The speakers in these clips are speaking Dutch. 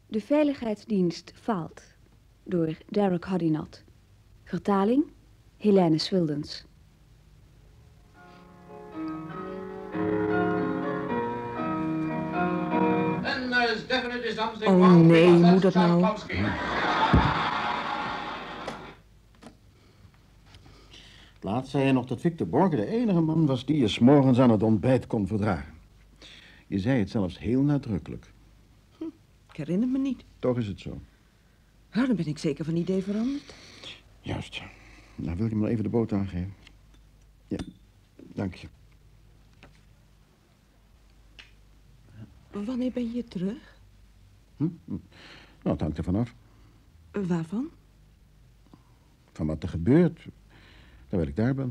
De Veiligheidsdienst faalt door Derek Hoddinott. Vertaling Helene Swildens. Oh nee, moet dat nou? Laatst zei je nog dat Victor Borge de enige man was die je 's morgens aan het ontbijt kon verdragen. Je zei het zelfs heel nadrukkelijk. Ik herinner me niet. Toch is het zo. Nou, dan ben ik zeker van idee veranderd. Juist. Nou, wil je me even de boot aangeven? Ja, dank je. Wanneer ben je terug? Nou, het hangt ervan af. Waarvan? Van wat er gebeurt, terwijl ik daar ben.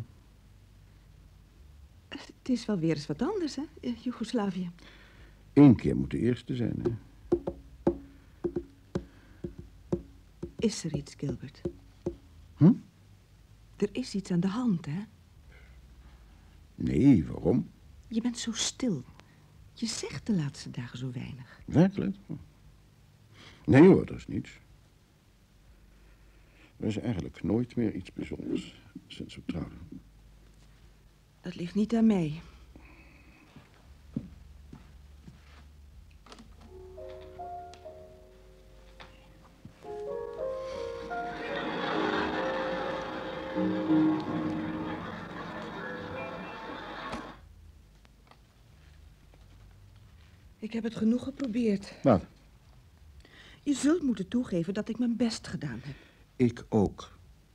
Het is wel weer eens wat anders, hè, Joegoslavië. 1 keer moet de eerste zijn, hè? Is er iets, Gilbert? Er is iets aan de hand, hè? Nee, waarom? Je bent zo stil. Je zegt de laatste dagen zo weinig. Werkelijk? Nee hoor, dat is niets. Er is eigenlijk nooit meer iets bijzonders sinds we trouwden. Dat ligt niet aan mij. Ik heb het genoeg geprobeerd. Wat? Je zult moeten toegeven dat ik mijn best gedaan heb. Ik ook.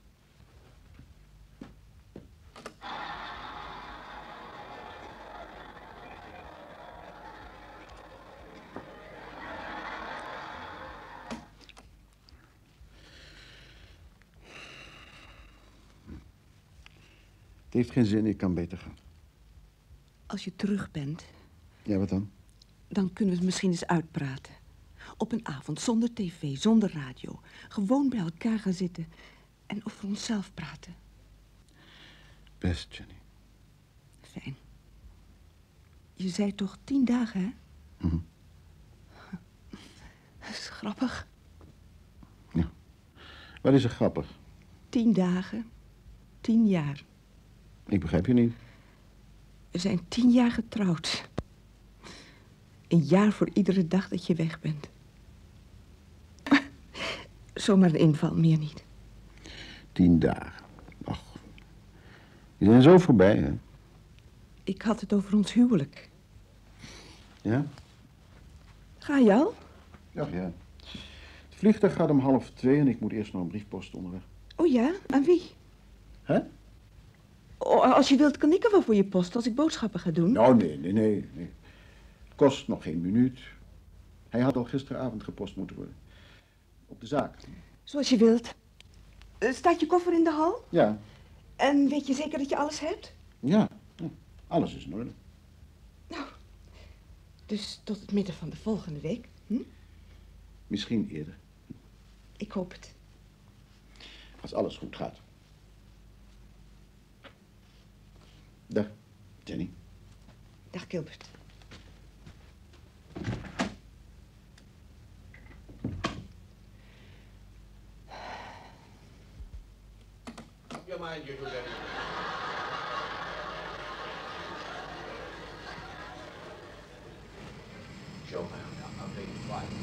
Het heeft geen zin, ik kan beter gaan. Als je terug bent, Ja, wat dan? dan kunnen we het misschien eens uitpraten. Op een avond, zonder tv, zonder radio. Gewoon bij elkaar gaan zitten en over onszelf praten. Best, Jenny. Fijn. Je zei toch 10 dagen, hè? Dat is grappig. Ja. Wat is er grappig? 10 dagen, 10 jaar. Ik begrijp je niet. We zijn 10 jaar getrouwd. 1 jaar voor iedere dag dat je weg bent. Zomaar een inval, meer niet. 10 dagen. Ach, die zijn zo voorbij, hè? Ik had het over ons huwelijk. Ja? Ga je al? Ja. Het vliegtuig gaat om 1:30 en ik moet eerst naar een briefpost onderweg. Oh ja? Aan wie? Hè? Oh, als je wilt, kan ik er wel voor je posten als ik boodschappen ga doen. Nou, nee. Het kost nog geen minuut. Hij had al gisteravond gepost moeten worden. Op de zaak. Zoals je wilt. Staat je koffer in de hal? Ja. En weet je zeker dat je alles hebt? Ja. Alles is in orde. Nou, dus tot het midden van de volgende week. Misschien eerder. Ik hoop het. Als alles goed gaat. Dag, Jenny. Dag, Gilbert. Your mind, you do that. Show me. I'll take it flight.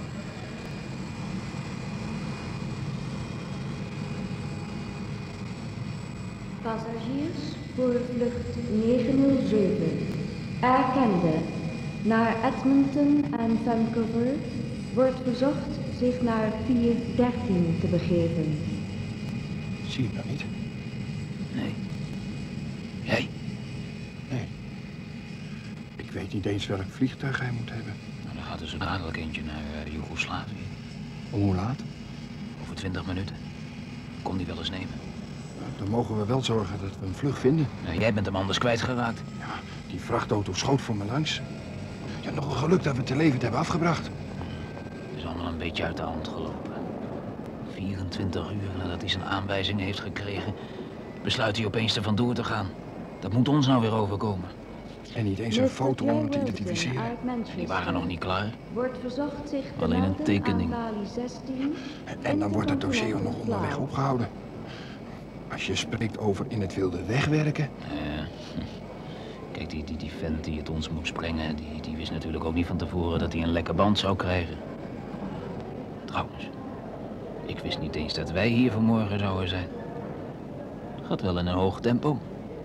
Passagiers voor vlucht 907. Air Canada naar Edmonton en Vancouver wordt verzocht zich naar Pier 13 te begeven. Zie je dat niet? Nee. Jij? Nee. Ik weet niet eens welk vliegtuig hij moet hebben. Nou, dan gaat er zo dadelijk eentje naar Joegoslavië. Om hoe laat? Over 20 minuten. Kom die wel eens nemen. Dan mogen we wel zorgen dat we een vlug vinden. Nou, jij bent hem anders kwijtgeraakt. Ja, die vrachtauto schoot voor me langs. Ja, nog een geluk dat we het te levend hebben afgebracht. Het is allemaal een beetje uit de hand gelopen. 24 uur nadat hij zijn aanwijzing heeft gekregen, besluit hij opeens er vandoor te gaan. Dat moet ons nou weer overkomen. En niet eens een foto om te identificeren. Die waren nog niet klaar. Wordt verzocht zich te Alleen een melden tekening. aan balie 16 En dan wordt het dossier ook nog in onderweg Vlaam. opgehouden. Als je spreekt over in het wilde wegwerken. Kijk, die vent die het ons moest brengen, die wist natuurlijk ook niet van tevoren dat hij een lekke band zou krijgen. Trouwens, ik wist niet eens dat wij hier vanmorgen zouden zijn. Gaat wel in een hoog tempo.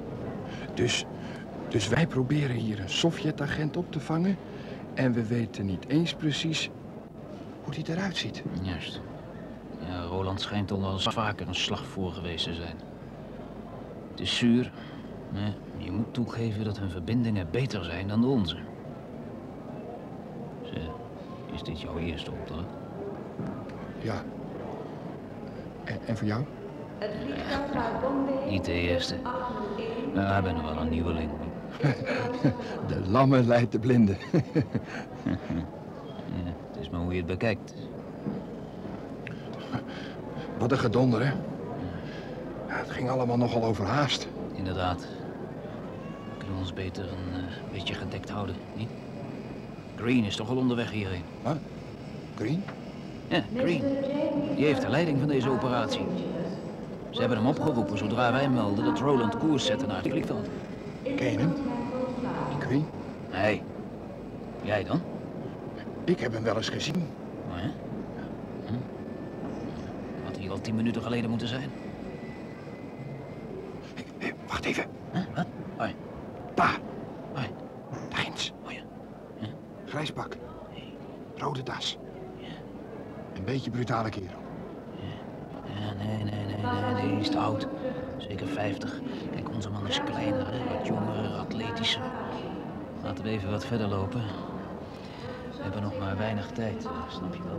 Dus wij proberen hier een Sovjet-agent op te vangen. En we weten niet eens precies hoe die eruit ziet. Juist. Ja, Roland schijnt al wel eens vaker een slag voor geweest te zijn. Het is zuur, maar je moet toegeven dat hun verbindingen beter zijn dan de onze. Is dit jouw eerste opdracht? Ja. En voor jou? Het vliegtuig naar Bombay. Niet de eerste. Maar ik ben nog wel een nieuweling. De lamme leidt de blinde. Ja, het is maar hoe je het bekijkt. Wat een gedonder, hè? Ja, het ging allemaal nogal overhaast. Inderdaad. We kunnen ons beter een beetje gedekt houden, niet? Green is toch al onderweg hierheen? Wat? Green? Ja, Green. Die heeft de leiding van deze operatie. Ze hebben hem opgeroepen zodra wij melden dat Roland koers zette naar het vliegveld. Ken je hem? Green? Nee. Jij dan? Ik heb hem wel eens gezien. Oh ja? Had hier al 10 minuten geleden moeten zijn. Wacht even. Huh? Wat? Oh ja. Daar. Oh ja. Daar ginds. Oh ja. Grijs pak. Rode das. Een beetje brutale kerel. Ja, nee, die is te oud. Zeker 50. Kijk, onze man is kleiner, hè? Wat jonger, atletischer. Laten we even wat verder lopen. We hebben nog maar weinig tijd, snap je wel?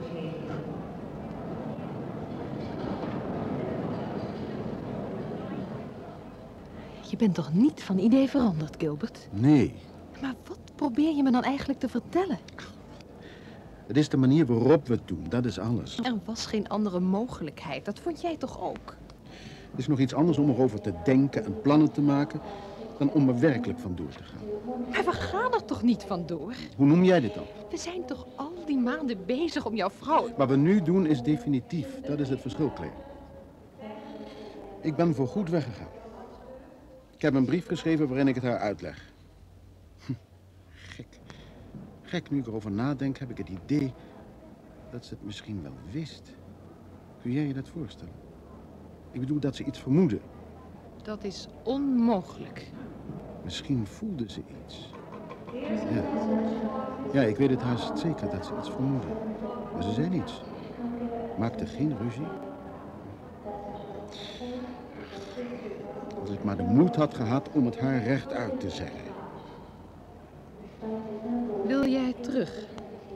Je bent toch niet van idee veranderd, Gilbert? Nee, Maar wat probeer je me dan eigenlijk te vertellen? het is de manier waarop we het doen, dat is alles. Er was geen andere mogelijkheid, dat vond jij toch ook? Het is nog iets anders om erover te denken en plannen te maken, dan om er werkelijk van door te gaan. Maar we gaan er toch niet vandoor? Hoe noem jij dit dan? We zijn toch al die maanden bezig om jouw vrouw... Wat we nu doen is definitief. Dat is het verschil, Claire. Ik ben voorgoed weggegaan. Ik heb een brief geschreven waarin ik het haar uitleg. Gek. Gek, nu ik erover nadenk, heb ik het idee dat ze het misschien wel wist. Kun jij je dat voorstellen? Ik bedoel dat ze iets vermoedde. Dat is onmogelijk. Misschien voelde ze iets. Ja. Ja, ik weet het haast zeker dat ze iets vermoedde. Maar ze zei niets. Maakte geen ruzie. Als ik maar de moed had gehad om het haar rechtuit te zeggen. Wil jij terug?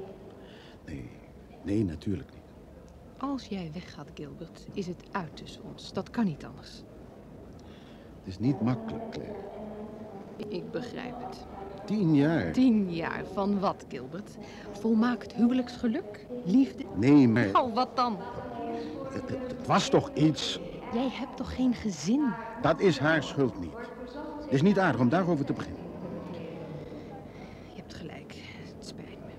Nee, natuurlijk niet. Als jij weggaat, Gilbert, is het uit tussen ons. Dat kan niet anders. Het is niet makkelijk, Claire. Ik begrijp het. 10 jaar. 10 jaar van wat, Gilbert? Volmaakt huwelijksgeluk? Liefde? Nee, maar Nou, wat dan? het was toch iets. Jij hebt toch geen gezin? Dat is haar schuld niet. Het is niet aardig om daarover te beginnen. Je hebt gelijk. Het spijt me.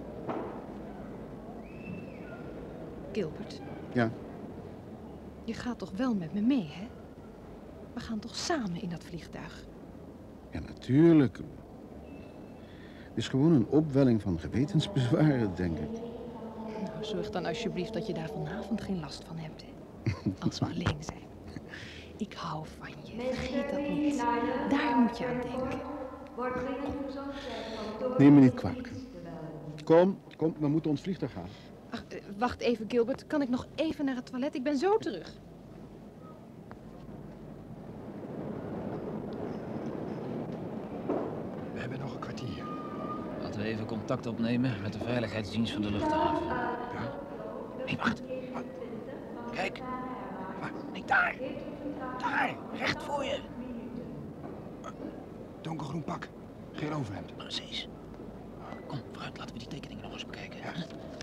Gilbert, Ja, je gaat toch wel met me mee, hè? We gaan toch samen in dat vliegtuig? ja, natuurlijk. Het is gewoon een opwelling van gewetensbezwaren, denk ik. Nou, zorg dan alsjeblieft dat je daar vanavond geen last van hebt, hè? Als we alleen zijn. Ik hou van je. Vergeet dat niet. Daar moet je aan denken. Neem me niet kwalijk. Kom, we moeten ons vliegtuig halen. Ach, wacht even, Gilbert. Kan ik nog even naar het toilet? Ik ben zo terug. We hebben nog een kwartier. Laten we even contact opnemen met de veiligheidsdienst van de luchthaven. Ja? Nee, wacht. Kijk. Nee, daar. Daar, recht voor je. Donkergroen pak. Geen overhemd. Precies. Kom, vooruit, laten we die tekeningen nog eens bekijken. Ja.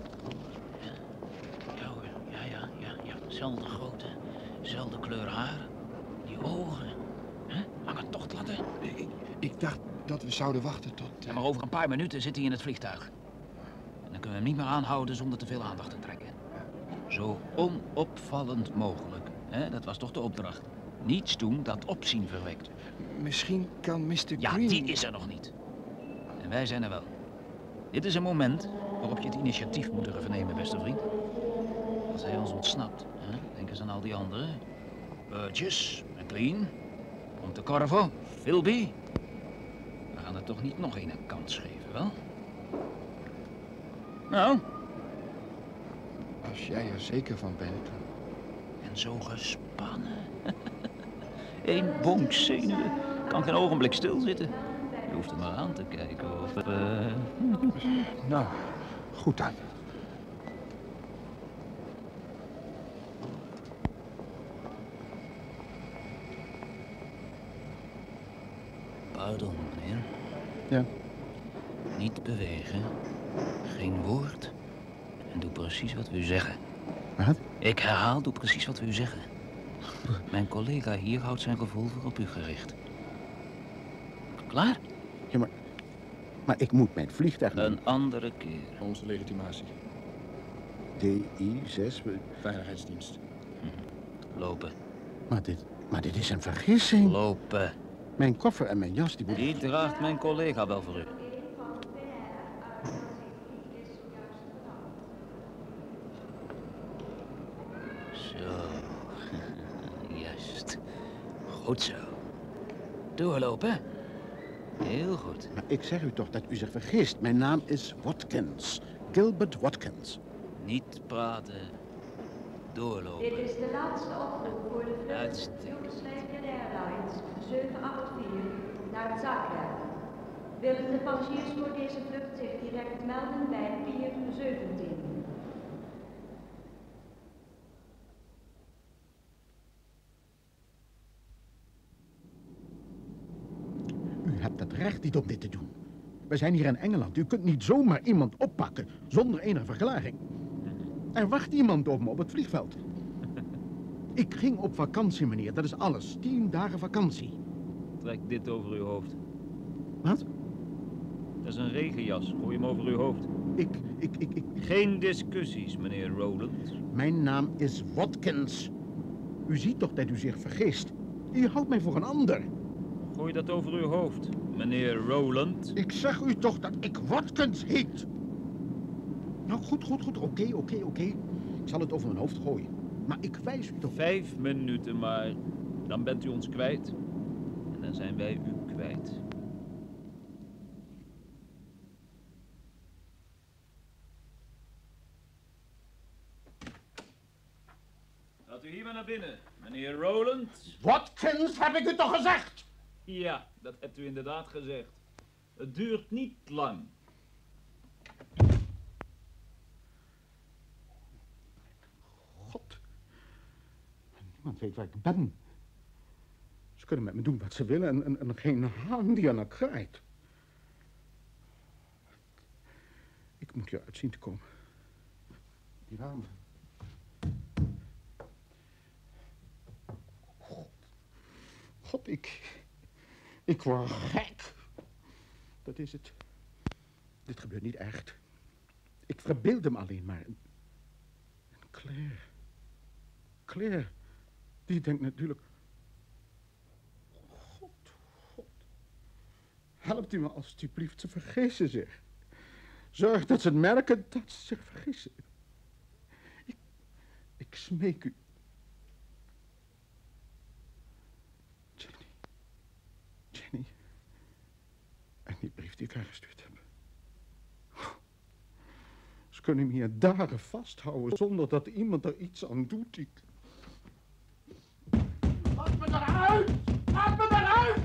Ja hoor, ja. Zelfde grootte, zelfde kleur haar. Die ogen. Lange tochtlatten. Ik dacht dat we zouden wachten tot... Ja, maar over een paar minuten zit hij in het vliegtuig. En dan kunnen we hem niet meer aanhouden zonder te veel aandacht te trekken. Zo onopvallend mogelijk. Hè? Dat was toch de opdracht. Niets doen dat opzien verwekt. Misschien kan Mr. Ja, Green... die is er nog niet. En wij zijn er wel. Dit is een moment waarop je het initiatief moet durven nemen, beste vriend. Als hij ons ontsnapt, hè? Denk eens aan al die anderen. Burgess, McLean, Pontecorvo, Philby. We gaan er toch niet nog een kans geven, wel? Nou, Als jij er zeker van bent. en zo gespannen. Eén bonk zenuwen kan geen ogenblik stilzitten. Je hoeft er maar aan te kijken of... Nou, goed dan. Pardon, meneer. Ja. Niet bewegen. Geen woord. En doe precies wat we u zeggen. Wat? Ik herhaal, doe precies wat we u zeggen. Mijn collega hier houdt zijn revolver op u gericht. Klaar? Ja, maar ik moet mijn vliegtuig... Een andere keer. Onze legitimatie. DI-6... Veiligheidsdienst. Lopen. Maar dit is een vergissing. Lopen. Mijn koffer en mijn jas, die moeten... Die draagt mijn collega wel voor u. Zo. Juist. Goed zo. Doorlopen. Heel goed. Maar ik zeg u toch dat u zich vergist. Mijn naam is Watkins. Gilbert Watkins. Niet praten. Doorlopen. Dit is de laatste oproep voor de vlucht Uitstekend. Yugoslavian Airlines 784 naar Zagreb. Willen de passagiers voor deze vlucht zich direct melden bij Pier 17? U hebt het recht niet om dit te doen. We zijn hier in Engeland. U kunt niet zomaar iemand oppakken zonder enige verklaring. Er wacht iemand op me op het vliegveld. Ik ging op vakantie, meneer. Dat is alles. 10 dagen vakantie. Trek dit over uw hoofd. Wat? Dat is een regenjas. Gooi hem over uw hoofd. Ik... Geen discussies, meneer Rowland. Mijn naam is Watkins. U ziet toch dat u zich vergist. U houdt mij voor een ander. Gooi dat over uw hoofd, meneer Rowland. Ik zeg u toch dat ik Watkins heet. Nou, goed. Oké. Ik zal het over mijn hoofd gooien. Maar ik wijs u toch... 5 minuten maar. Dan bent u ons kwijt. En dan zijn wij u kwijt. Gaat u hier maar naar binnen, meneer Rowland. Watkins, heb ik u toch gezegd? Ja, dat hebt u inderdaad gezegd. Het duurt niet lang. God. Niemand weet waar ik ben. Ze kunnen met me doen wat ze willen en geen haan die aan haar kraait. Ik moet hieruit zien te komen. Die ramen. God, ik word gek. Dat is het. Dit gebeurt niet echt. Ik verbeeld hem alleen maar. En Claire, die denkt natuurlijk... God. Helpt u me alstublieft, ze vergissen zich. Zorg dat ze het merken dat ze zich vergissen. Ik smeek u. Jenny. En die brief die ik haar gestuurd heb. Ze kunnen me hier dagen vasthouden zonder dat iemand er iets aan doet. Laat me eruit! Laat me eruit!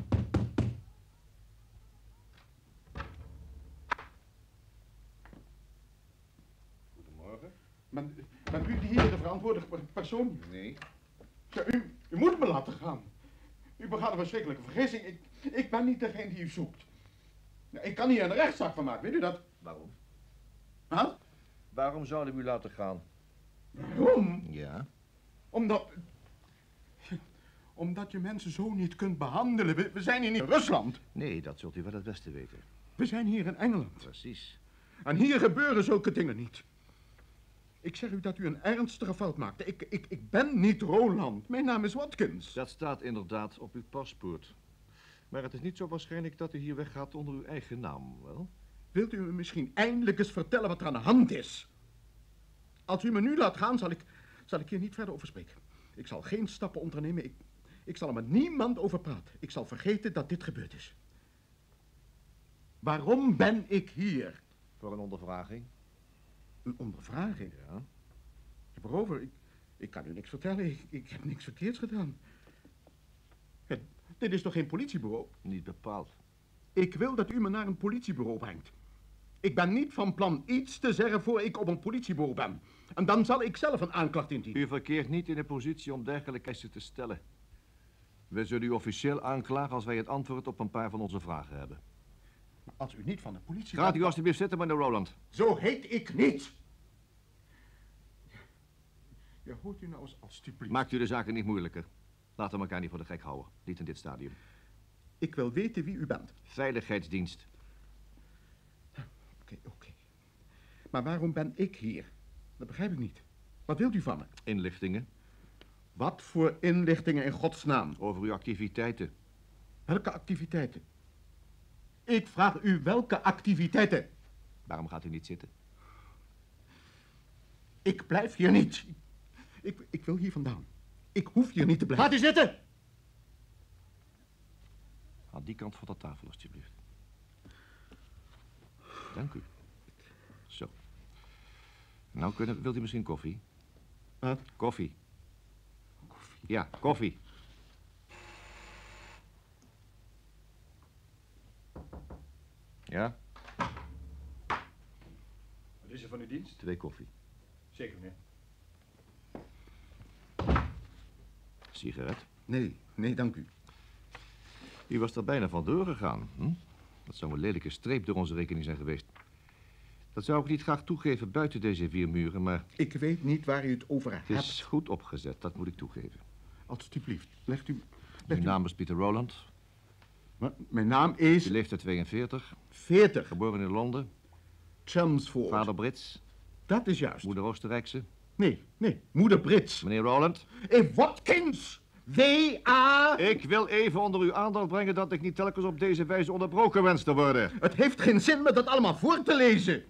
Goedemorgen. Bent u hier de verantwoordelijke persoon? Nee. Ja, u moet me laten gaan. U begaat een verschrikkelijke vergissing. Ik ben niet degene die u zoekt. Ja, ik kan hier een rechtszaak van maken, weet u dat? Waarom? Wat? Waarom zouden we u laten gaan? Waarom? Ja. Omdat Omdat je mensen zo niet kunt behandelen. We zijn hier niet in Rusland. Nee, dat zult u wel het beste weten. We zijn hier in Engeland. Precies. En hier gebeuren zulke dingen niet. Ik zeg u dat u een ernstige fout maakte. Ik ben niet Roland. Mijn naam is Watkins. Dat staat inderdaad op uw paspoort. Maar het is niet zo waarschijnlijk dat u hier weggaat onder uw eigen naam, wel? Wilt u me misschien eindelijk eens vertellen wat er aan de hand is? Als u me nu laat gaan, zal ik hier niet verder over spreken. Ik zal geen stappen ondernemen. Ik zal er met niemand over praten. Ik zal vergeten dat dit gebeurd is. Waarom ben ik hier? Voor een ondervraging. Een ondervraging? Ja. Waarover? Ik kan u niks vertellen. Ik heb niks verkeerds gedaan. Dit is toch geen politiebureau? Niet bepaald. Ik wil dat u me naar een politiebureau brengt. Ik ben niet van plan iets te zeggen voor ik op een politiebureau ben. En dan zal ik zelf een aanklacht indienen. U verkeert niet in de positie om dergelijke eisen te stellen. We zullen u officieel aanklagen als wij het antwoord op een paar van onze vragen hebben. Maar als u niet van de politie... Gaat u alstublieft zitten, meneer Roland. Zo heet ik niet. Ja, hoort u nou eens alstublieft. Maakt u de zaken niet moeilijker. Laten we elkaar niet voor de gek houden. Niet in dit stadium. Ik wil weten wie u bent. Veiligheidsdienst. Oké. Maar waarom ben ik hier? Dat begrijp ik niet. Wat wilt u van me? Inlichtingen Wat voor inlichtingen in godsnaam? over uw activiteiten. Welke activiteiten? Ik vraag u welke activiteiten? Waarom gaat u niet zitten? Ik blijf hier niet. Ik wil hier vandaan. Ik hoef hier niet te blijven. Gaat u zitten! Aan die kant van de tafel, alstublieft. Dank u. Zo. Nou, wilt u misschien koffie? Wat? Koffie. Ja, koffie. Ja, Wat is er van uw dienst? 2 koffie. Zeker, meneer. Sigaret. Nee, dank u. U was er bijna vandoor gegaan. Hm? Dat zou een lelijke streep door onze rekening zijn geweest. Dat zou ik niet graag toegeven buiten deze 4 muren, maar... Ik weet niet waar u het over Het hebt. is goed opgezet, dat moet ik toegeven. Alsjeblieft, legt u... Uw naam is Peter Roland. Mijn naam is... U leeftijd 42. 40. Geboren in Londen. Chelmsford. Vader Brits. Dat is juist. Moeder Oostenrijkse. Nee, moeder Brits. Meneer Roland. Watkins. W.A. Ik wil even onder uw aandacht brengen dat ik niet telkens op deze wijze onderbroken wens te worden. Het heeft geen zin me dat allemaal voor te lezen.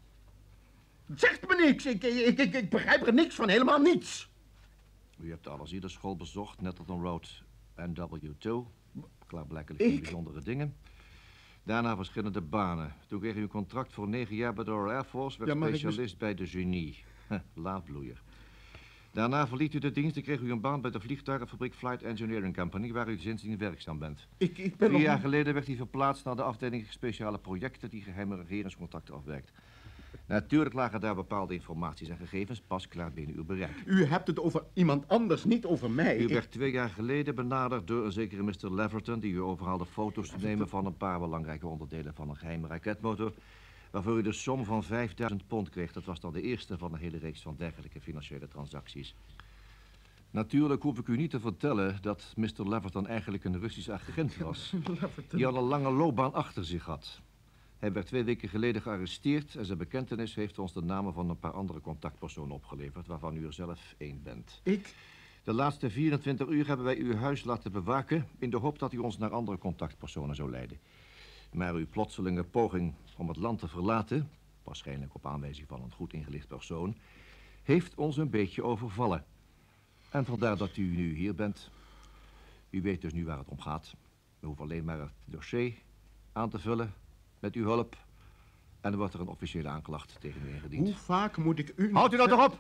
Zegt me niks. Ik begrijp er niks van, helemaal niets. U hebt de Al-Azida-school bezocht, Nettleton Road NW2. Klaarblijkelijk geen bijzondere dingen. Daarna verschillende banen. Toen kreeg u een contract voor 9 jaar bij de Royal Air Force, werd specialist bij de Genie. Laadbloeier. Daarna verliet u de dienst en kreeg u een baan bij de vliegtuigenfabriek Flight Engineering Company, waar u sindsdien werkzaam bent. Ik ben 4 jaar geleden werd hij verplaatst naar de afdeling speciale projecten die geheime regeringscontacten afwerkt. Natuurlijk lagen daar bepaalde informaties en gegevens pas klaar binnen uw bereik. U hebt het over iemand anders, niet over mij. U werd 2 jaar geleden benaderd door een zekere Mr. Leverton, die u overhaalde foto's te nemen van een paar belangrijke onderdelen van een geheime raketmotor, waarvoor u de som van 5000 pond kreeg. Dat was dan de eerste van een hele reeks van dergelijke financiële transacties. Natuurlijk hoef ik u niet te vertellen dat Mr. Leverton eigenlijk een Russisch agent was, die al een lange loopbaan achter zich had. Hij werd 2 weken geleden gearresteerd en zijn bekentenis heeft ons de namen van een paar andere contactpersonen opgeleverd, waarvan u er zelf 1 bent. De laatste 24 uur hebben wij uw huis laten bewaken in de hoop dat u ons naar andere contactpersonen zou leiden. Maar uw plotselinge poging om het land te verlaten, waarschijnlijk op aanwijzing van een goed ingelicht persoon, heeft ons een beetje overvallen. En vandaar dat u nu hier bent. U weet dus nu waar het om gaat. We hoeven alleen maar het dossier aan te vullen met uw hulp. En er wordt er een officiële aanklacht tegen u ingediend. Hoe vaak moet ik u... Houdt u dat toch op!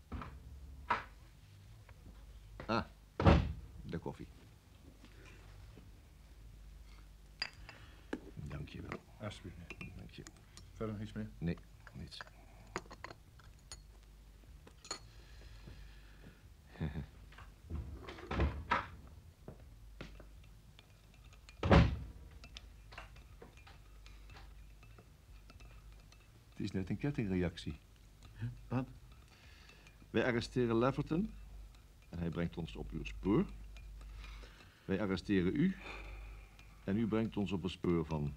Ah, de koffie. Dank je wel. Alsjeblieft, meneer. Dank je. Verder nog iets, meneer? Nee, niets. Het is net een kettingreactie. Wat? Wij arresteren Leverton en hij brengt ons op uw spoor. Wij arresteren u. En u brengt ons op een spoor van...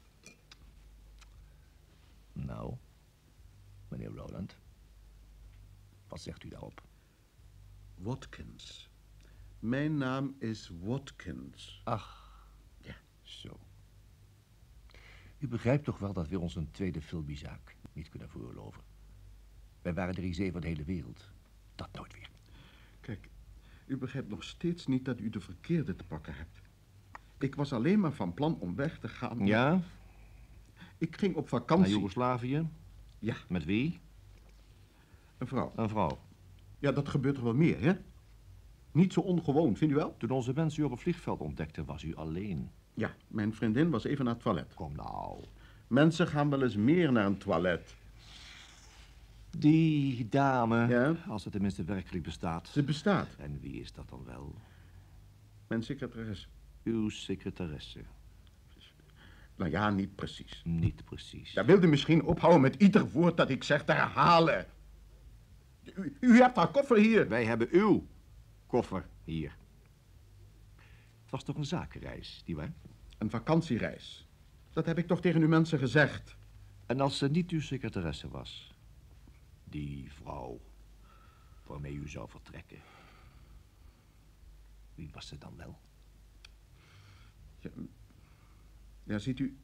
Nou, meneer Rowland. Wat zegt u daarop? Watkins. Mijn naam is Watkins. Ach, Ja. zo. U begrijpt toch wel dat we ons een tweede Philby-zaak niet kunnen veroorloven. Wij waren de risée van de hele wereld. Dat nooit weer. Kijk, u begrijpt nog steeds niet dat u de verkeerde te pakken hebt. Ik was alleen maar van plan om weg te gaan. Ja? Ik ging op Naar vakantie. Joegoslavië? Ja, Met wie? een vrouw. Een vrouw. Ja, dat gebeurt er wel meer, hè? Niet zo ongewoon, vindt u wel? Toen onze mensen u op het vliegveld ontdekten, was u alleen. Ja, mijn vriendin was even naar het toilet. Kom nou. Mensen gaan wel eens meer naar een toilet. Die dame, Ja? als het tenminste werkelijk bestaat. Ze bestaat. En wie is dat dan wel? Mijn secretaresse. Uw secretaresse. Nou ja, niet precies. Niet precies. Daar wilde misschien ophouden met ieder woord dat ik zeg te herhalen. U hebt haar koffer hier. Wij hebben uw koffer hier. Het was toch een zakenreis, nietwaar? Een vakantiereis. Dat heb ik toch tegen uw mensen gezegd. En als ze niet uw secretaresse was, die vrouw waarmee u zou vertrekken, wie was ze dan wel? Ja, ziet u,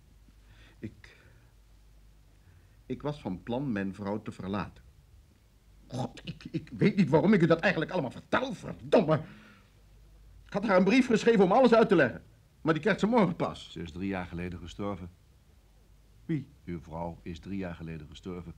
ik was van plan mijn vrouw te verlaten. God, ik weet niet waarom ik u dat eigenlijk allemaal vertel, verdomme. Ik had haar een brief geschreven om alles uit te leggen. Maar die krijgt ze morgen pas. Ze is 3 jaar geleden gestorven. Wie? Uw vrouw is 3 jaar geleden gestorven.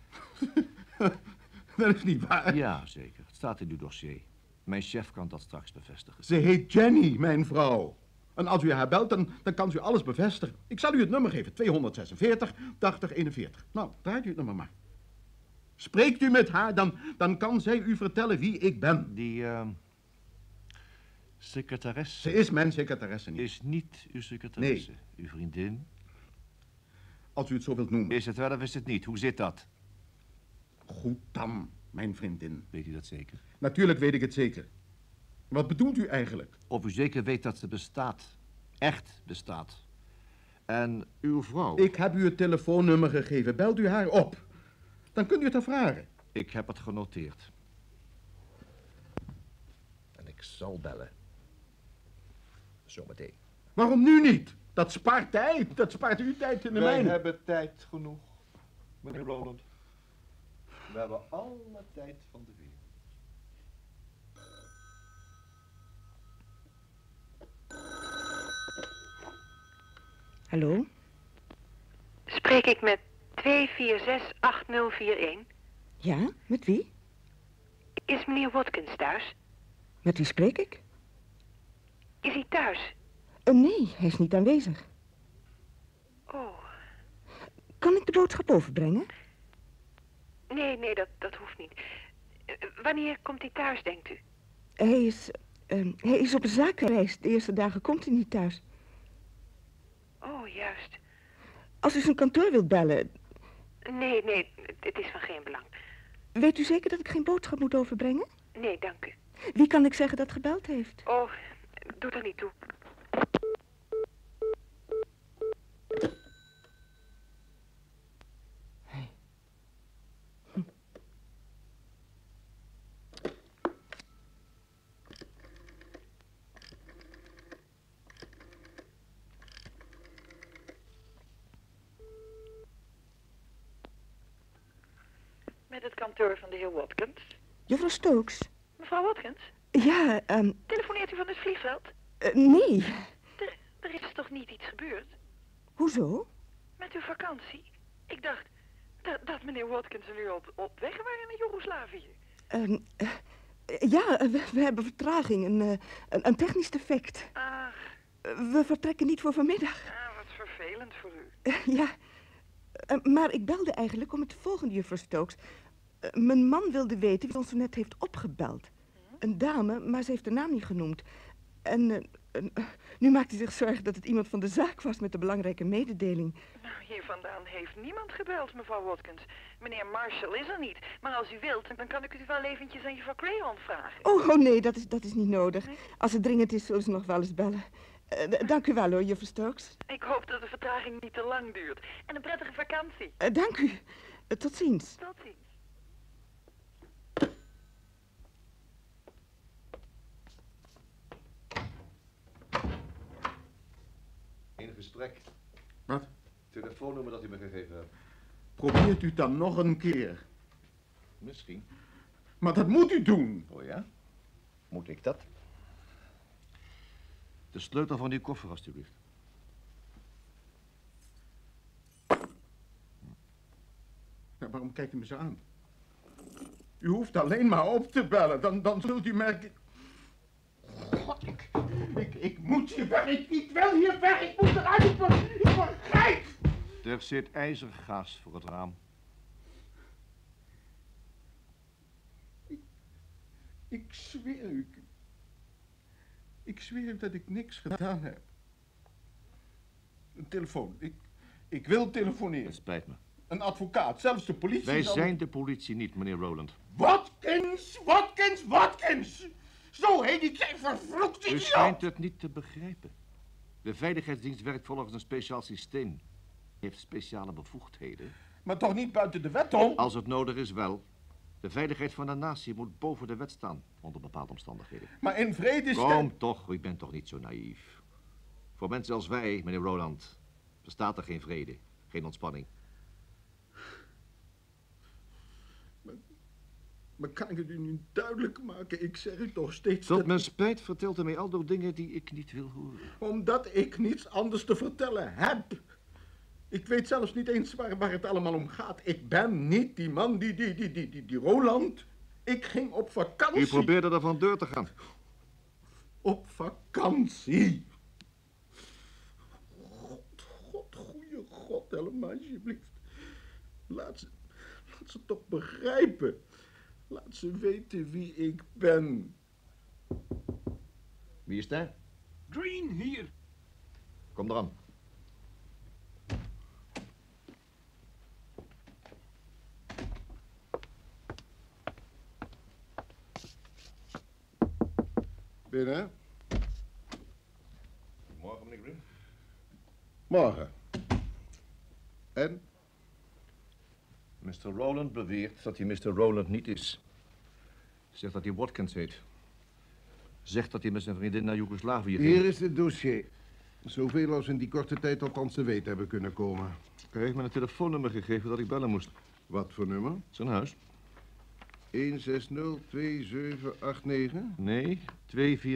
Dat is niet waar. Ja, zeker. Het staat in uw dossier. Mijn chef kan dat straks bevestigen. Ze heet Jenny, mijn vrouw. En als u haar belt, dan kan ze u alles bevestigen. Ik zal u het nummer geven. 246 80 41. Nou, draait u het nummer maar. Spreekt u met haar, dan kan zij u vertellen wie ik ben. Die secretaresse Ze is mijn secretaresse niet. is niet uw secretaresse. Uw vriendin. Als u het zo wilt noemen. Is het wel of is het niet? Hoe zit dat? Goed dan, mijn vriendin. Weet u dat zeker? Natuurlijk weet ik het zeker. Wat bedoelt u eigenlijk? Of u zeker weet dat ze bestaat. Echt bestaat. En uw vrouw... Ik heb u het telefoonnummer gegeven. Belt u haar op. Dan kunt u het haar vragen. Ik heb het genoteerd. En ik zal bellen. Zometeen. Waarom nu niet? Dat spaart tijd. Dat spaart u tijd in de mijne. hebben tijd genoeg, meneer Rowland. We hebben alle tijd van de wereld. Hallo? Spreek ik met 2468041? Ja, met wie? Is meneer Watkins thuis? Met wie spreek ik? Is hij thuis? Nee, hij is niet aanwezig. Oh, Kan ik de boodschap overbrengen? nee, dat hoeft niet. Wanneer komt hij thuis, denkt u? Hij is op een zakenreis. De eerste dagen komt hij niet thuis. Oh, juist. Als u zijn kantoor wilt bellen, Nee, het is van geen belang. weet u zeker dat ik geen boodschap moet overbrengen? Nee, dank u. Wie kan ik zeggen dat gebeld heeft? Oh, doe er niet toe. Met het kantoor van de heer Watkins. Juffrouw Stokes? Mevrouw Watkins, Ja, telefoneert u van het vliegveld? nee. Er is toch niet iets gebeurd? Hoezo? Met uw vakantie? Ik dacht dat meneer Watkins en u op weg waren naar Joegoslavië. Ja, we hebben vertraging, een technisch defect. Ach, We vertrekken niet voor vanmiddag. wat vervelend voor u. Ja, maar ik belde eigenlijk om het volgende, juffrouw Stokes. Mijn man wilde weten wie ons zo net heeft opgebeld. Een dame, maar ze heeft de naam niet genoemd. En Nu maakt hij zich zorgen dat het iemand van de zaak was met de belangrijke mededeling. Nou, hier vandaan heeft niemand gebeld, mevrouw Watkins. Meneer Marshall is er niet. Maar als u wilt, dan kan ik u wel eventjes aan juffrouw Crayon vragen. Oh nee, dat is niet nodig. Als het dringend is, zullen ze nog wel eens bellen. Dank u wel hoor, juffrouw Stokes. Ik hoop dat de vertraging niet te lang duurt. En een prettige vakantie. Dank u. Tot ziens. Tot ziens. In gesprek. Wat? Telefoonnummer dat u me gegeven hebt. Probeert u het dan nog een keer. Misschien. Maar dat moet u doen. Oh ja? Moet ik dat? De sleutel van die koffer, alstublieft. Ja, waarom kijkt u me zo aan? U hoeft alleen maar op te bellen, dan zult u merken... God, ik moet hier weg, ik wil hier weg, ik moet eruit, ik word gek! Er zit ijzergaas voor het raam. Ik zweer u... Ik zweer u dat ik niks gedaan heb. Een telefoon, ik wil telefoneren. Het spijt me. Een advocaat, zelfs de politie... Wij zijn de politie niet, meneer Rowland. Watkins! Zo heet ik, jij vervloekt U idioot! schijnt het niet te begrijpen. De veiligheidsdienst werkt volgens een speciaal systeem. Heeft speciale bevoegdheden. Maar toch niet buiten de wet om? Als het nodig is, wel. De veiligheid van de natie moet boven de wet staan, onder bepaalde omstandigheden. Maar in vredestijd... Kom toch, u bent toch niet zo naïef. Voor mensen als wij, meneer Rowland, bestaat er geen vrede, geen ontspanning. Maar kan ik het u nu duidelijk maken? Ik zeg u toch steeds Tot dat... mijn spijt vertelt u mij aldoor dingen die ik niet wil horen. Omdat ik niets anders te vertellen heb. Ik weet zelfs niet eens waar het allemaal om gaat. Ik ben niet die man, die Roland. Ik ging op vakantie. U probeerde er van deur te gaan. Op vakantie. Goeie God, help me alsjeblieft. Laat ze toch begrijpen. Laat ze weten wie ik ben. Wie is daar? Green, hier. Kom eraan. Binnen. Morgen, meneer Green. Morgen. En? Mr. Rowland beweert dat hij Mr. Rowland niet is. Zegt dat hij Watkins heet. Zegt dat hij met zijn vriendin naar Joegoslavië ging. Hier is het dossier. Zoveel als in die korte tijd tot ons te weten hebben kunnen komen. Hij heeft me een telefoonnummer gegeven dat ik bellen moest. Wat voor nummer? Zijn huis? 1602789? Nee, 2468041.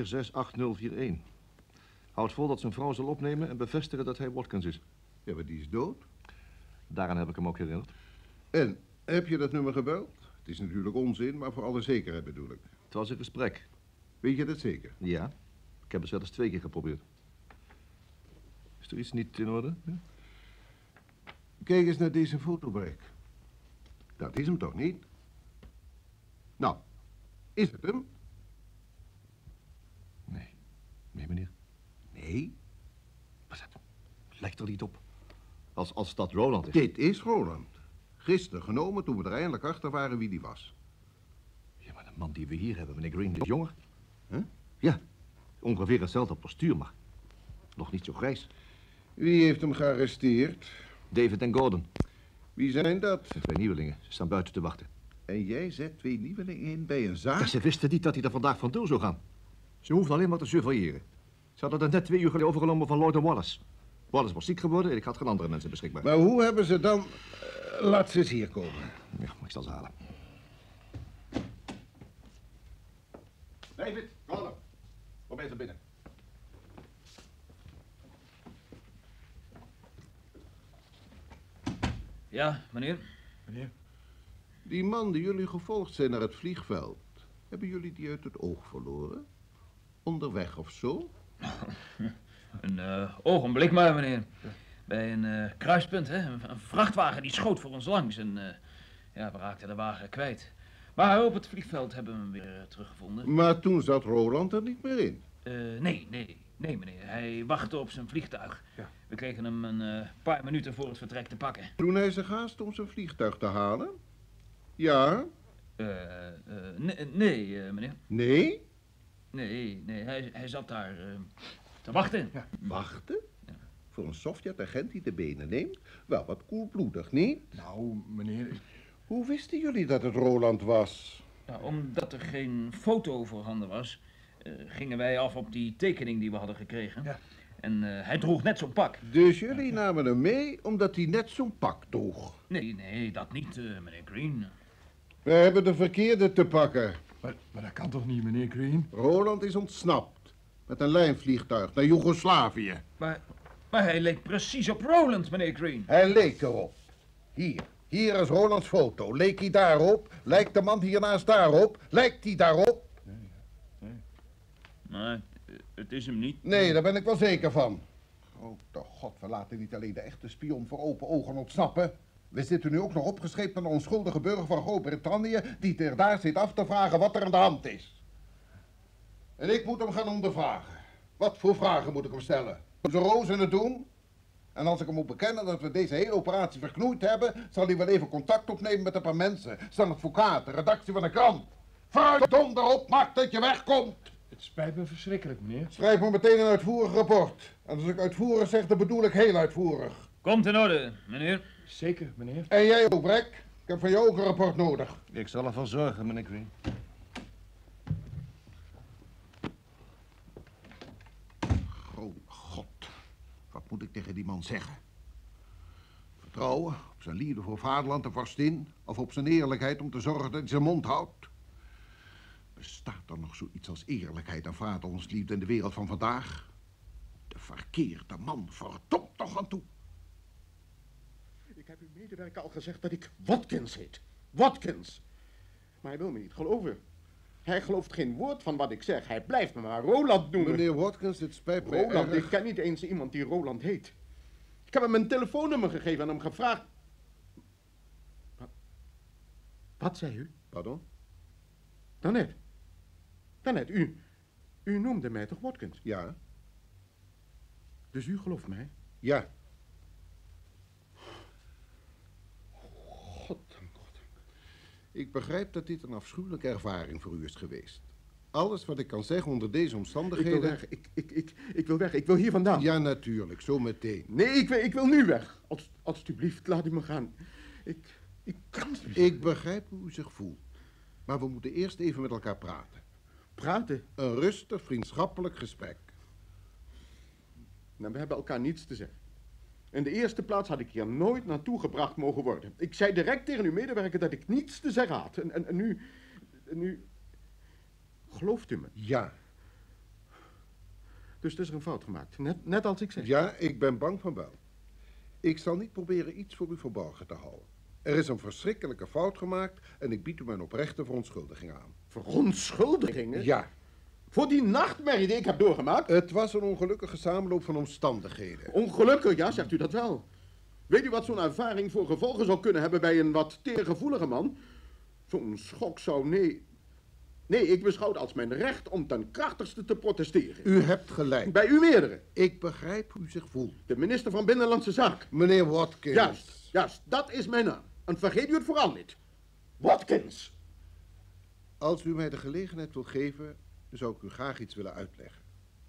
Houdt vol dat zijn vrouw zal opnemen en bevestigen dat hij Watkins is. Ja, maar die is dood. Daaraan heb ik hem ook herinnerd. En, heb je dat nummer gebeld? Het is natuurlijk onzin, maar voor alle zekerheid bedoel ik. Het was een gesprek. Weet je dat zeker? Ja, ik heb het zelfs 2 keer geprobeerd. Is er iets niet in orde? Ja? Kijk eens naar deze fotobrek. Dat is hem toch niet? Nou, is het hem? Nee. Nee, meneer. Nee. Wat is het? Lijkt er niet op. Als dat Rowland is. Dit is Roland. Gisteren genomen toen we er eindelijk achter waren wie die was. Ja, maar de man die we hier hebben, meneer Green, is jonger. Huh? Ja, ongeveer hetzelfde postuur, maar nog niet zo grijs. Wie heeft hem gearresteerd? David en Gordon. Wie zijn dat? 2 nieuwelingen. Ze staan buiten te wachten. En jij zet 2 nieuwelingen in bij een zaak? Ja, ze wisten niet dat hij er vandaag vandoor zou gaan. Ze hoefden alleen maar te surveilleren. Ze hadden het net 2 uur geleden overgenomen van Lloyd en Wallace. Wallace was ziek geworden en ik had geen andere mensen beschikbaar. Maar hoe hebben ze dan... laat ze eens hier komen. Ja, maar ik zal ze halen. David, Gordon. Kom even binnen. Ja, meneer? Die man die jullie gevolgd zijn naar het vliegveld... hebben jullie die uit het oog verloren? Onderweg of zo? Een ogenblik maar, meneer. Bij een kruispunt, hè. Een vrachtwagen die schoot voor ons langs en ja, we raakten de wagen kwijt. Maar op het vliegveld hebben we hem weer teruggevonden. Maar toen zat Roland er niet meer in. Nee. Nee, meneer. Hij wachtte op zijn vliegtuig. Ja. We kregen hem een paar minuten voor het vertrek te pakken. Toen hij zich haast om zijn vliegtuig te halen? Ja? Nee, meneer. Nee? Nee, hij zat daar te wachten. Ja. Wachten? Voor een Sovjet-agent die de benen neemt? Wel wat koelbloedig, niet? Nou, meneer... Hoe wisten jullie dat het Roland was? Nou, omdat er geen foto voorhanden was, gingen wij af op die tekening die we hadden gekregen. Ja. En hij droeg net zo'n pak. Dus jullie namen hem mee omdat hij net zo'n pak droeg? Nee, dat niet, meneer Green. We hebben de verkeerde te pakken. Maar dat kan toch niet, meneer Green? Roland is ontsnapt. Met een lijnvliegtuig naar Joegoslavië. Maar hij leek precies op Roland, meneer Green. Hij leek erop. Hier is Rolands foto. Leek hij daarop? Lijkt de man hiernaast daarop? Lijkt hij daarop? Maar het is hem niet. Nee, daar ben ik wel zeker van. Grote god, we laten niet alleen de echte spion voor open ogen ontsnappen. We zitten nu ook nog opgescheept aan de onschuldige burger van Groot-Brittannië die er daar zit af te vragen wat er aan de hand is. En ik moet hem gaan ondervragen. Wat voor vragen moet ik hem stellen? Moet ze rozen het doen? En als ik hem moet bekennen dat we deze hele operatie verknoeid hebben, zal hij wel even contact opnemen met een paar mensen. Zijn advocaten, redactie van de krant. Vooruit donder op, maak dat je wegkomt. Het spijt me verschrikkelijk, meneer. Schrijf me meteen een uitvoerig rapport. En als ik uitvoerig zeg, dan bedoel ik heel uitvoerig. Komt in orde, meneer. Zeker, meneer. En jij ook, Brek. Ik heb van jou ook een rapport nodig. Ik zal ervoor zorgen, meneer Green. Grote god. Wat moet ik tegen die man zeggen? Vertrouwen op zijn liefde voor vaderland en vorstin? Of op zijn eerlijkheid om te zorgen dat hij zijn mond houdt? Bestaat er nog zoiets als eerlijkheid en vaderlandsliefde in de wereld van vandaag? De verkeerde man, verdomd toch aan toe. Ik heb uw medewerker al gezegd dat ik Watkins heet. Watkins. Maar hij wil me niet geloven. Hij gelooft geen woord van wat ik zeg. Hij blijft me maar Roland noemen. Meneer Watkins, dit spijt me Roland, erg. ik ken niet eens iemand die Roland heet. Ik heb hem een telefoonnummer gegeven en hem gevraagd... Wat zei u? Pardon? Daarnet, u noemde mij toch Watkins? Ja. Dus u gelooft mij? Ja. God. Ik begrijp dat dit een afschuwelijke ervaring voor u is geweest. Alles wat ik kan zeggen onder deze omstandigheden... Ik wil weg. Ik wil weg. Ik wil hier vandaan. Ja, natuurlijk. Zo meteen. Nee, ik wil nu weg. Alsjeblieft, laat u me gaan. Ik kan niet. Ik begrijp hoe u zich voelt. Maar we moeten eerst even met elkaar praten. Praten? Een rustig, vriendschappelijk gesprek. Nou, we hebben elkaar niets te zeggen. In de eerste plaats had ik hier nooit naartoe gebracht mogen worden. Ik zei direct tegen uw medewerker dat ik niets te zeggen had. En nu... Gelooft u me? Ja. Dus er is er een fout gemaakt. Net als ik zei. Ja, ik ben bang van wel. Ik zal niet proberen iets voor u verborgen te houden. Er is een verschrikkelijke fout gemaakt en ik bied u mijn oprechte verontschuldiging aan. Verontschuldigingen? Ja. Voor die nachtmerrie die ik heb doorgemaakt? Het was een ongelukkige samenloop van omstandigheden. Ongelukkig, ja, zegt u dat wel. Weet u wat zo'n ervaring voor gevolgen zou kunnen hebben bij een wat teergevoelige man? Zo'n schok zou... Nee, ik beschouw het als mijn recht om ten krachtigste te protesteren. U hebt gelijk. Bij u meerdere. Ik begrijp hoe u zich voelt. De minister van Binnenlandse Zaken. Meneer Watkins. Juist, dat is mijn naam. En vergeet u het vooral niet. Watkins. Als u mij de gelegenheid wil geven, zou ik u graag iets willen uitleggen.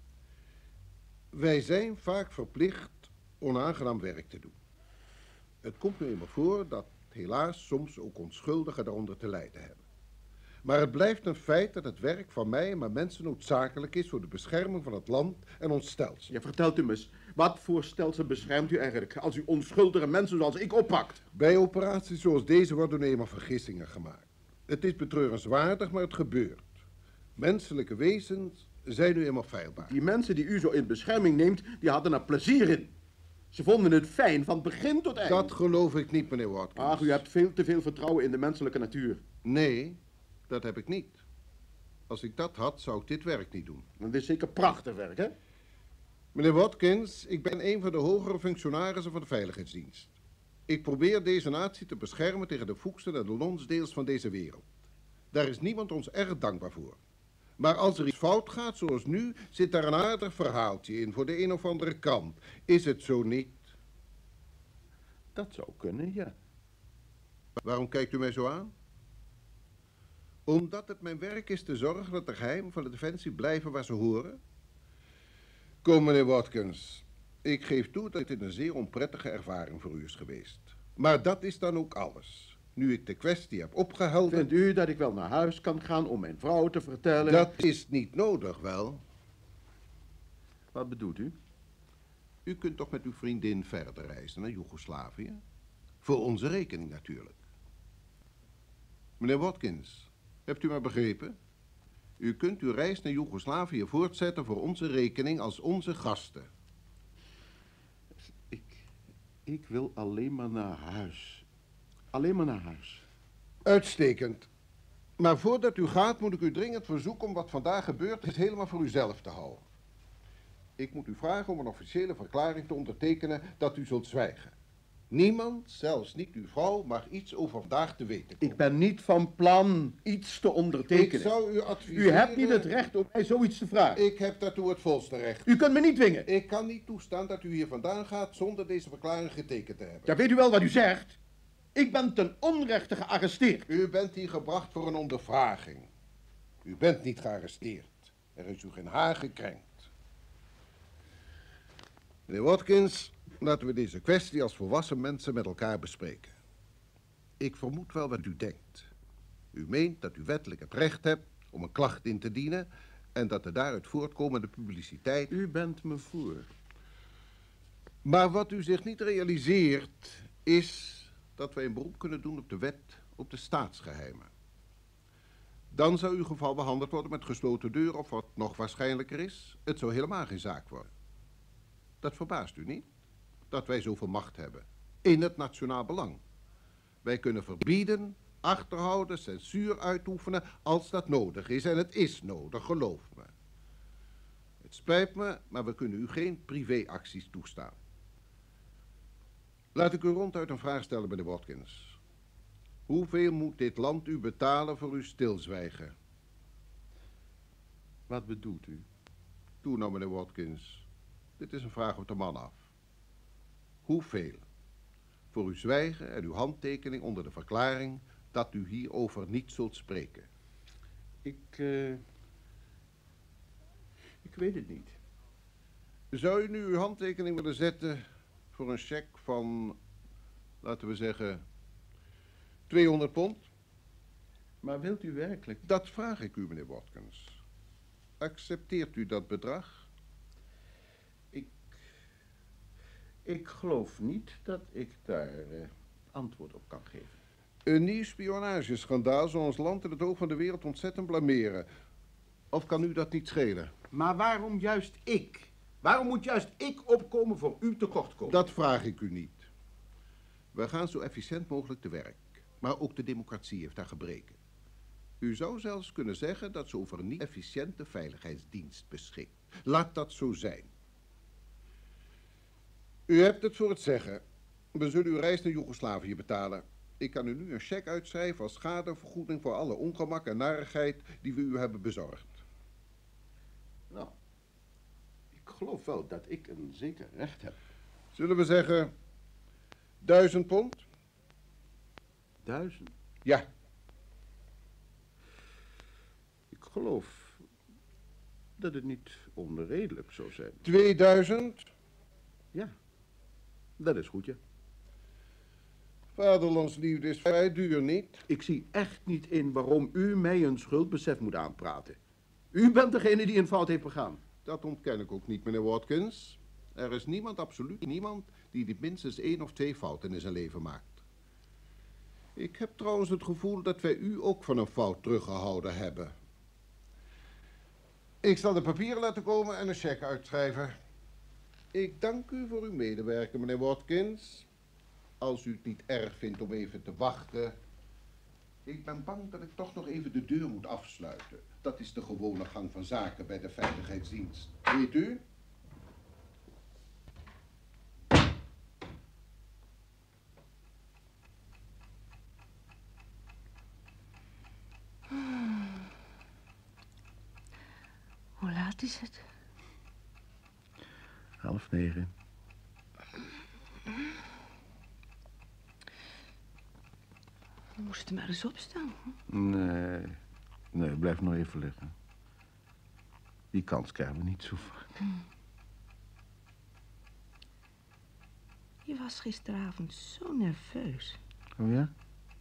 Wij zijn vaak verplicht onaangenaam werk te doen. Het komt nu eenmaal voor dat helaas soms ook onschuldigen daaronder te lijden hebben. Maar het blijft een feit dat het werk van mij en mijn mensen noodzakelijk is voor de bescherming van het land en ons stelsel. Ja, vertelt u me eens, wat voor stelsel beschermt u eigenlijk als u onschuldige mensen zoals ik oppakt? Bij operaties zoals deze worden nu eenmaal vergissingen gemaakt. Het is betreurenswaardig, maar het gebeurt. Menselijke wezens zijn nu eenmaal feilbaar. Die mensen die u zo in bescherming neemt, die hadden er plezier in. Ze vonden het fijn, van begin tot eind. Dat geloof ik niet, meneer Watkins. Ach, u hebt veel te veel vertrouwen in de menselijke natuur. Nee, dat heb ik niet. Als ik dat had, zou ik dit werk niet doen. Dat is zeker prachtig werk, hè? Meneer Watkins, ik ben een van de hogere functionarissen van de Veiligheidsdienst. Ik probeer deze natie te beschermen tegen de voekselen en de lonsdeels van deze wereld. Daar is niemand ons erg dankbaar voor. Maar als er iets fout gaat, zoals nu, zit daar een aardig verhaaltje in voor de een of andere kant. Is het zo niet? Dat zou kunnen, ja. Waarom kijkt u mij zo aan? Omdat het mijn werk is te zorgen dat de geheimen van de Defensie blijven waar ze horen? Kom, meneer Watkins. Ik geef toe dat dit een zeer onprettige ervaring voor u is geweest. Maar dat is dan ook alles. Nu ik de kwestie heb opgehelderd... Vindt u dat ik wel naar huis kan gaan om mijn vrouw te vertellen? Dat is niet nodig, wel. Wat bedoelt u? U kunt toch met uw vriendin verder reizen naar Joegoslavië? Voor onze rekening natuurlijk. Meneer Watkins, hebt u maar begrepen? U kunt uw reis naar Joegoslavië voortzetten voor onze rekening als onze gasten. Ik wil alleen maar naar huis. Alleen maar naar huis. Uitstekend. Maar voordat u gaat, moet ik u dringend verzoeken om wat vandaag gebeurd is helemaal voor uzelf te houden. Ik moet u vragen om een officiële verklaring te ondertekenen dat u zult zwijgen. Niemand, zelfs niet uw vrouw, mag iets over vandaag te weten komen. Ik ben niet van plan iets te ondertekenen. Ik zou u adviseren... U hebt niet het recht om mij zoiets te vragen. Ik heb daartoe het volste recht. U kunt me niet dwingen. Ik kan niet toestaan dat u hier vandaan gaat zonder deze verklaring getekend te hebben. Ja, weet u wel wat u zegt? Ik ben ten onrechte gearresteerd. U bent hier gebracht voor een ondervraging. U bent niet gearresteerd. Er is u geen haar gekrenkt. Meneer Watkins, laten we deze kwestie als volwassen mensen met elkaar bespreken. Ik vermoed wel wat u denkt. U meent dat u wettelijk het recht hebt om een klacht in te dienen en dat de daaruit voortkomende publiciteit... U bent me voor. Maar wat u zich niet realiseert is dat wij een beroep kunnen doen op de wet op de staatsgeheimen. Dan zou uw geval behandeld worden met gesloten deuren of wat nog waarschijnlijker is, het zou helemaal geen zaak worden. Dat verbaast u niet? Dat wij zoveel macht hebben. In het nationaal belang. Wij kunnen verbieden, achterhouden, censuur uitoefenen als dat nodig is. En het is nodig, geloof me. Het spijt me, maar we kunnen u geen privéacties toestaan. Laat ik u ronduit een vraag stellen, meneer Watkins. Hoeveel moet dit land u betalen voor uw stilzwijgen? Wat bedoelt u? Doe nou, meneer Watkins. Dit is een vraag op de man af. Hoeveel? Voor uw zwijgen en uw handtekening onder de verklaring dat u hierover niet zult spreken. Ik weet het niet. Zou u nu uw handtekening willen zetten voor een cheque van, laten we zeggen, 200 pond? Maar wilt u werkelijk? Dat vraag ik u, meneer Watkins. Accepteert u dat bedrag? Ik geloof niet dat ik daar antwoord op kan geven. Een nieuw spionageschandaal zou ons land in het oog van de wereld ontzettend blameren. Of kan u dat niet schelen? Maar waarom juist ik? Waarom moet juist ik opkomen voor u tekortkomen? Dat vraag ik u niet. We gaan zo efficiënt mogelijk te werk. Maar ook de democratie heeft daar gebreken. U zou zelfs kunnen zeggen dat ze over een niet efficiënte veiligheidsdienst beschikt. Laat dat zo zijn. U hebt het voor het zeggen. We zullen uw reis naar Joegoslavië betalen. Ik kan u nu een cheque uitschrijven als schadevergoeding voor alle ongemak en narigheid die we u hebben bezorgd. Nou, ik geloof wel dat ik een zeker recht heb. Zullen we zeggen 1000 pond? 1000? Ja. Ik geloof dat het niet onredelijk zou zijn. 2000? Ja, dat is goed, ja. Vaderlandsliefde is vrij duur, niet? Ik zie echt niet in waarom u mij een schuldbesef moet aanpraten. U bent degene die een fout heeft begaan. Dat ontken ik ook niet, meneer Watkins. Er is niemand, absoluut niemand, die dit minstens 1 of 2 fouten in zijn leven maakt. Ik heb trouwens het gevoel dat wij u ook van een fout teruggehouden hebben. Ik zal de papieren laten komen en een cheque uitschrijven. Ik dank u voor uw medewerken, meneer Watkins. Als u het niet erg vindt om even te wachten. Ik ben bang dat ik toch nog even de deur moet afsluiten. Dat is de gewone gang van zaken bij de veiligheidsdienst. Weet u? laat is het? 8:30. We moesten maar eens opstaan. Nee, blijf nog even liggen. Die kans krijgen we niet zo vaak. Je was gisteravond zo nerveus. Oh ja?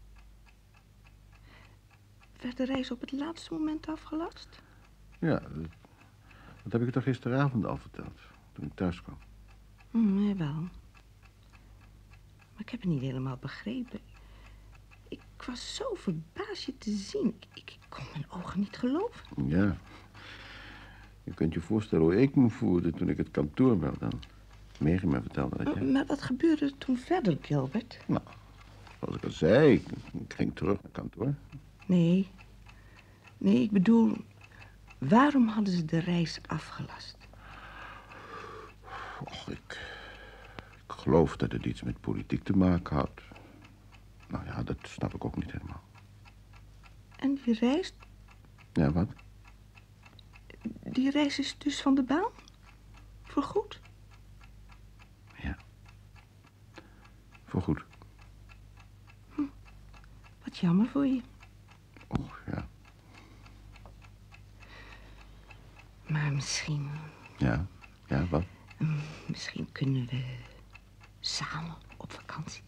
Werd de reis op het laatste moment afgelast? Ja, dat heb ik je toch gisteravond al verteld, toen ik thuis kwam. Nee, wel. Maar ik heb het niet helemaal begrepen. Ik was zo verbaasd je te zien. Ik kon mijn ogen niet geloven. Ja. Je kunt je voorstellen hoe ik me voelde toen ik het kantoor belde. En Maggie me vertelde dat jij... Maar wat gebeurde er toen verder, Gilbert? Nou, zoals ik al zei, ik ging terug naar kantoor. Nee, ik bedoel... Waarom hadden ze de reis afgelast? Och, ik geloof dat het iets met politiek te maken had. Nou ja, dat snap ik ook niet helemaal. En die reis? Ja, wat? Die reis is dus van de baan? Voorgoed? Ja. Voorgoed. Wat jammer voor je. Oh, ja. Maar misschien... Ja, wat? Misschien kunnen we samen op vakantie.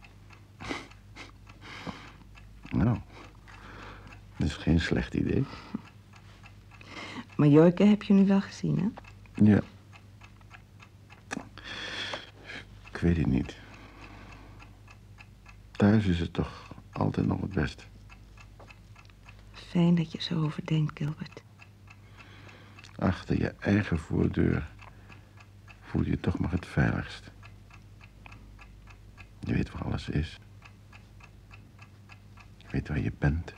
Nou, dat is geen slecht idee. Mallorca heb je nu wel gezien, hè? Ja. Ik weet het niet. Thuis is het toch altijd nog het best. Fijn dat je zo over denkt, Gilbert. Achter je eigen voordeur voel je toch maar het veiligst. Je weet waar alles is. Je weet waar je bent.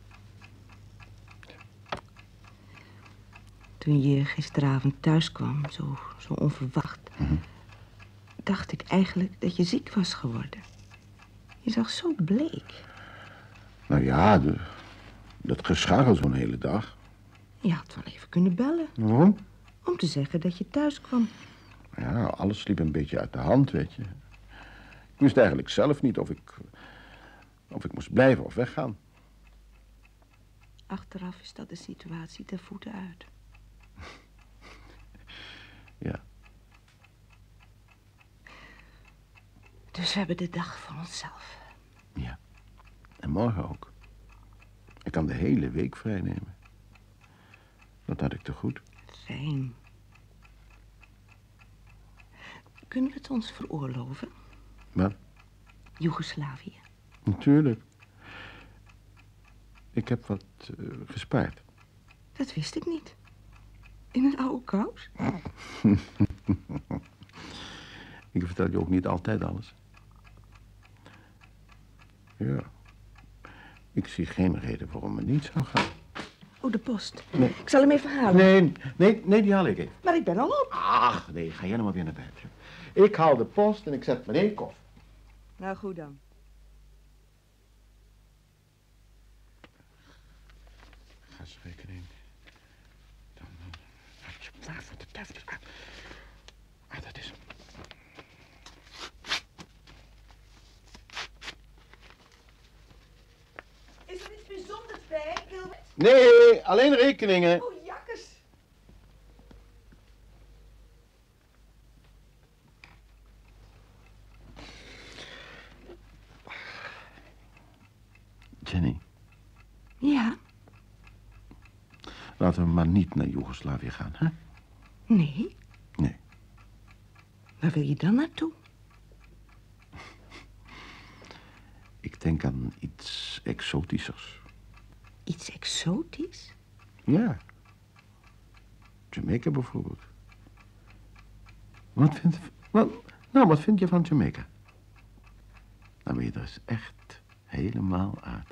Toen je gisteravond thuis kwam, zo onverwacht... dacht ik eigenlijk dat je ziek was geworden. Je zag zo bleek. Nou ja, dat gescharrel zo'n hele dag. Je had wel even kunnen bellen. Waarom? Om te zeggen dat je thuis kwam. Ja, alles liep een beetje uit de hand, weet je. Ik wist eigenlijk zelf niet of ik moest blijven of weggaan. Achteraf is dat de situatie ter voeten uit. Ja. Dus we hebben de dag voor onszelf. Ja. En morgen ook. Ik kan de hele week vrij nemen. Dat had ik te goed. Fijn. Kunnen we het ons veroorloven? Wat? Joegoslavië. Natuurlijk. Ik heb wat gespaard. Dat wist ik niet. In een oude kous? Ik vertel je ook niet altijd alles. Ja. Ik zie geen reden waarom het niet zou gaan. Oh, de post. Nee. Ik zal hem even halen. Nee, die haal ik even. Maar ik ben al op. Ach, nee, ga jij nou maar weer naar bed. Ik haal de post en ik zet meteen koffie. Nou, goed dan. Gasrekening. Dan waar voor de duivel. Dat is hem. Is er iets bijzonders bij, Gilbert? Nee, alleen rekeningen. Oh, jakkes. Jenny. Ja? Laten we maar niet naar Joegoslavië gaan, hè? Nee. Nee. Waar wil je dan naartoe? Ik denk aan iets exotischers. Iets exotisch? Ja. Jamaica bijvoorbeeld. Wat vind je van Jamaica? Dan ben je er eens echt helemaal uit.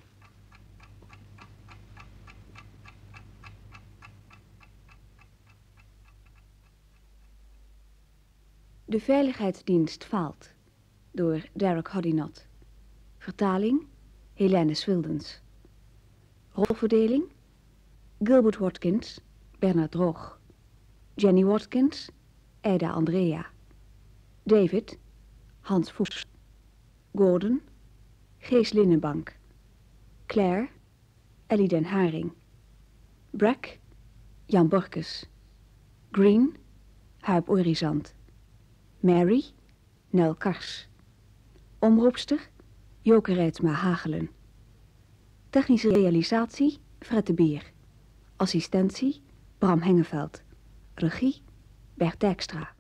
De Veiligheidsdienst faalt door Derek Hoddinott. Vertaling Helene Swildens. Rolverdeling Gilbert Watkins, Bernard Droog. Jenny Watkins, Ida Andrea. David, Hans Voes. Gordon, Gees Linnenbank. Claire, Ellie den Haring. Brack, Jan Borkes. Green, Huip Orizant. Mary, Nel Kars. Omroepster, Joke Reitsma Hagelen. Technische realisatie, Fred de Beer. Assistentie, Bram Hengeveld. Regie, Bert Dijkstra.